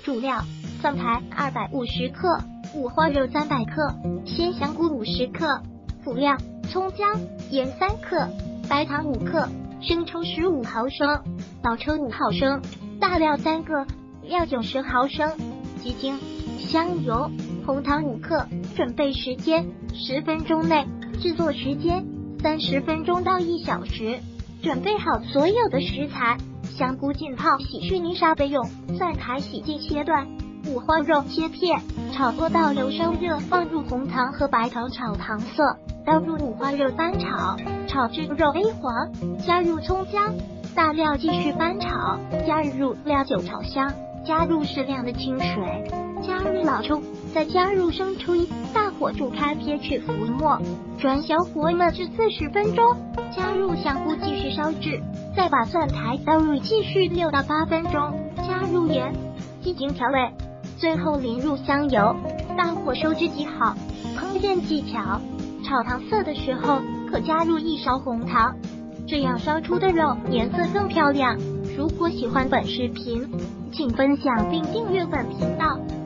主料：蒜苔250克，五花肉300克，鲜香菇50克。辅料：葱姜、盐3克，白糖5克，生抽15毫升，老抽5毫升，大料3个，料酒10毫升，鸡精、香油、红糖5克。准备时间10分钟内，制作时间30分钟到1小时。准备好所有的食材，香菇浸泡洗去泥沙备用，蒜苔洗净切断，五花肉切片，炒多到油烧热，放入红糖和白糖炒糖色，倒入五花肉翻炒，炒至肉微黄，加入葱姜，大料继续翻炒，加入料酒炒香，加入适量的清水，加入老抽，再加入生抽，大火煮开，撇去浮沫，转小火焖至40分钟，加入香菇继续烧制，再把蒜苔倒入继续6到8分钟，加入盐、鸡精调味，最后淋入香油，大火收汁即好。烹饪技巧：炒糖色的时候可加入1勺红糖，这样烧出的肉颜色更漂亮。如果喜欢本视频，请分享并订阅本频道。